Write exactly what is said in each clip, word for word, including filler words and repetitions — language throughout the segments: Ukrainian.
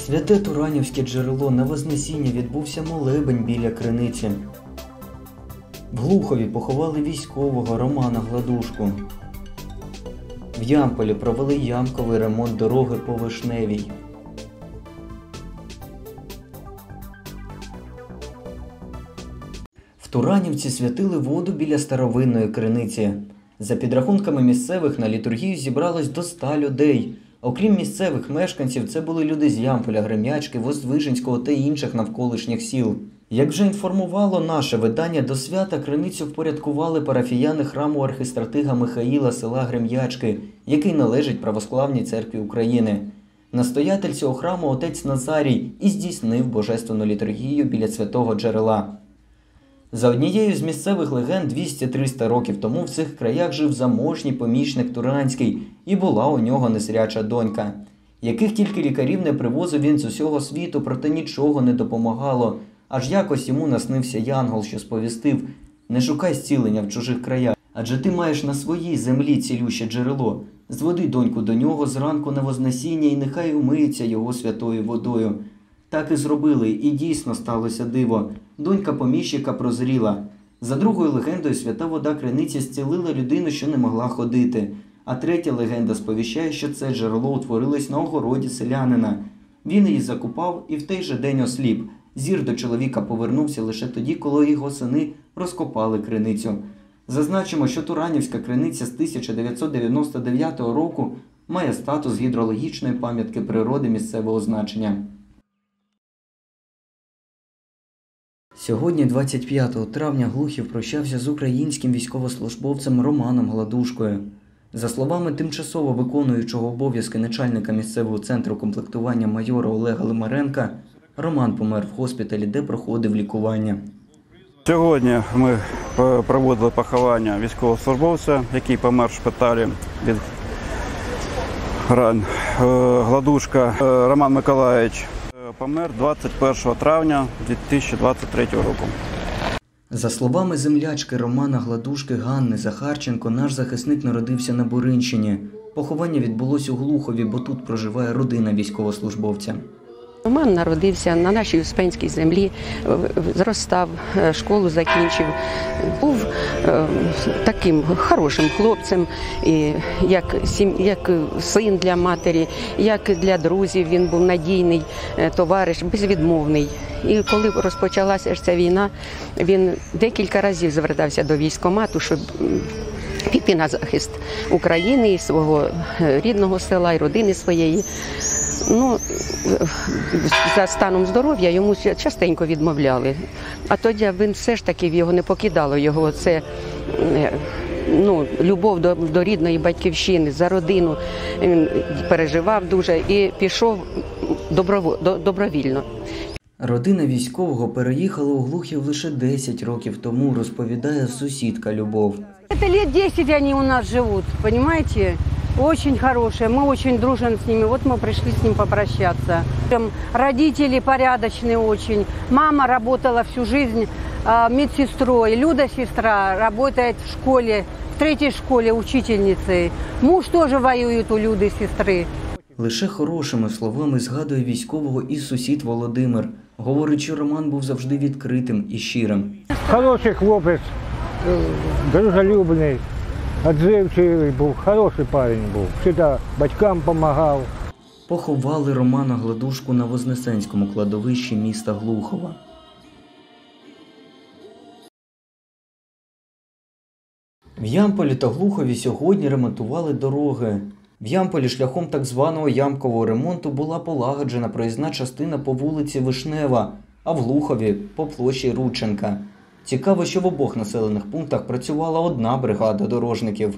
Святе Туранівське джерело, на Вознесіння відбувся молебень біля криниці. В Глухові поховали військового Романа Гладушку. В Ямполі провели ямковий ремонт дороги по Вишневій. В Туранівці святили воду біля старовинної криниці. За підрахунками місцевих, на літургію зібралось до ста людей. Окрім місцевих мешканців, це були люди з Ямполя, Гремячки, Воздвиженського та інших навколишніх сіл. Як вже інформувало наше видання, до свята криницю впорядкували парафіяни храму архистратига Михаїла села Грем'ячки, який належить Православній церкві України. Настоятель цього храму отець Назарій і здійснив божественну літургію біля святого джерела. За однією з місцевих легенд, двісті-триста років тому в цих краях жив заможній помічник Туранський, і була у нього незряча донька. Яких тільки лікарів не привозив він з усього світу, проте нічого не допомагало. Аж якось йому наснився янгол, що сповістив: «Не шукай зцілення в чужих краях, адже ти маєш на своїй землі цілюще джерело. Зведи доньку до нього зранку на Вознесіння, і нехай умиється його святою водою». Так і зробили, і дійсно сталося диво. Донька поміщика прозріла. За другою легендою, свята вода криниці зцілила людину, що не могла ходити. А третя легенда сповіщає, що це джерело утворилось на огороді селянина. Він її закупав і в той же день осліп. Зір до чоловіка повернувся лише тоді, коли його сини розкопали криницю. Зазначимо, що Туранівська криниця з тисяча дев'ятсот дев'яносто дев'ятого року має статус гідрологічної пам'ятки природи місцевого значення. Сьогодні, двадцять п'ятого травня, Глухів прощався з українським військовослужбовцем Романом Гладушкою. За словами тимчасово виконуючого обов'язки начальника місцевого центру комплектування майора Олега Лимаренка, Роман помер в госпіталі, де проходив лікування. Сьогодні ми проводили поховання військовослужбовця, який помер в шпиталі від ран. Гладушка Роман Миколаївич помер двадцять першого травня дві тисячі двадцять третього року. За словами землячки Романа Гладушки Ганни Захарченко, наш захисник народився на Буринщині. Поховання відбулось у Глухові, бо тут проживає родина військовослужбовця. Роман народився на нашій Успенській землі, зростав, школу закінчив, був е, таким хорошим хлопцем, і як, як син для матері, як для друзів. Він був надійний товариш, безвідмовний. І коли розпочалася ця війна, він декілька разів звертався до військкомату, щоб піти на захист України і свого рідного села, і родини своєї. Ну, за станом здоров'я йому частенько відмовляли. А тоді він все ж таки, його не покидало, його це, ну, любов до, до рідної батьківщини, за родину. Він переживав дуже і пішов доброво, добровільно. Родина військового переїхала у Глухів лише десять років тому, розповідає сусідка Любов. Це лет десять вони у нас живуть, розумієте? Очень хорошие, мы очень дружим с ними. Вот мы пришли с ним попрощаться. Родители порядочные очень. Мама работала всю жизнь э, медсестрой. Люда, сестра, работает в школе, в третьей школе учительницей. Муж тоже воюет у Люди, сестри. Лише хорошими словами згадує військового і сусід Володимир. Говорить, що Роман був завжди відкритим і щирим. Хороший хлопець, дружелюбний. Отзивчивий був, хороший парень був, завжди батькам допомагав. Поховали Романа Гладушку на Вознесенському кладовищі міста Глухова. В Ямполі та Глухові сьогодні ремонтували дороги. В Ямполі шляхом так званого ямкового ремонту була полагоджена проїзна частина по вулиці Вишнева, а в Глухові – по площі Рудченка. Цікаво, що в обох населених пунктах працювала одна бригада дорожників.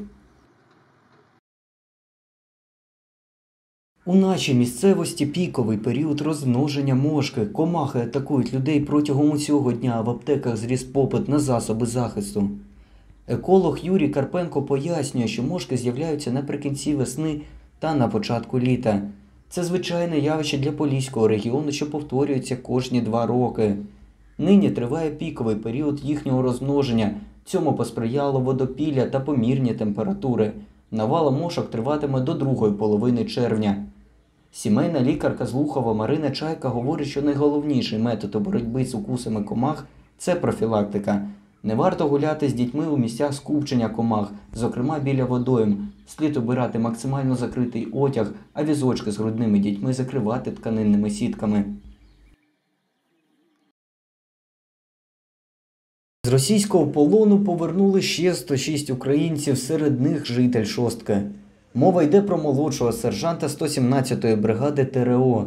У нашій місцевості піковий період розмноження мошки. Комахи атакують людей протягом усього дня, а в аптеках зріс попит на засоби захисту. Еколог Юрій Карпенко пояснює, що мошки з'являються наприкінці весни та на початку літа. Це звичайне явище для Поліського регіону, що повторюється кожні два роки. Нині триває піковий період їхнього розмноження. Цьому посприяло водопілля та помірні температури. Навала мошок триватиме до другої половини червня. Сімейна лікарка з Лухова Марина Чайка говорить, що найголовніший метод у боротьбі з укусами комах – це профілактика. Не варто гуляти з дітьми у місцях скупчення комах, зокрема біля водойм. Слід обирати максимально закритий одяг, а візочки з грудними дітьми закривати тканинними сітками. З російського полону повернули ще сто шість українців, серед них житель Шостки. Мова йде про молодшого сержанта сто сімнадцятої бригади Те Ре О.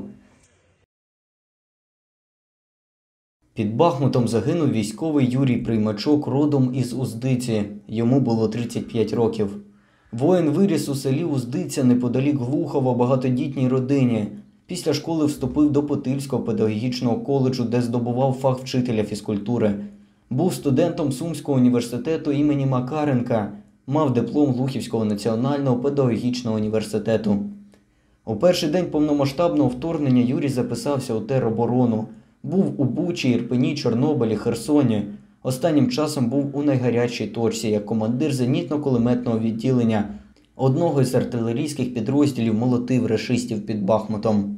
Під Бахмутом загинув військовий Юрій Приймачок, родом із Уздиці. Йому було тридцять п'ять років. Воїн виріс у селі Уздиця неподалік Глухова багатодітній родині. Після школи вступив до Путильського педагогічного коледжу, де здобував фах вчителя фізкультури. Був студентом Сумського університету імені Макаренка. Мав диплом Глухівського національного педагогічного університету. У перший день повномасштабного вторгнення Юрій записався у тероборону. Був у Бучі, Ірпені, Чорнобилі, Херсоні. Останнім часом був у найгарячій точці як командир зенітно-кулеметного відділення. Одного із артилерійських підрозділів молотив рашистів під Бахмутом.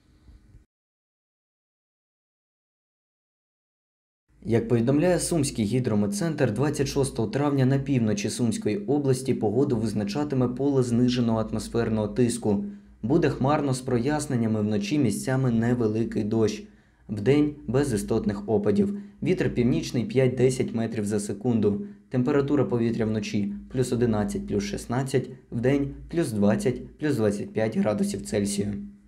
Як повідомляє Сумський гідрометцентр, двадцять шостого травня на півночі Сумської області погоду визначатиме поле зниженого атмосферного тиску. Буде хмарно з проясненнями, вночі місцями невеликий дощ. Вдень без істотних опадів. Вітер північний п'ять-десять метрів за секунду. Температура повітря вночі плюс одинадцять, плюс шістнадцять, вдень плюс двадцять, плюс двадцять п'ять градусів Цельсію.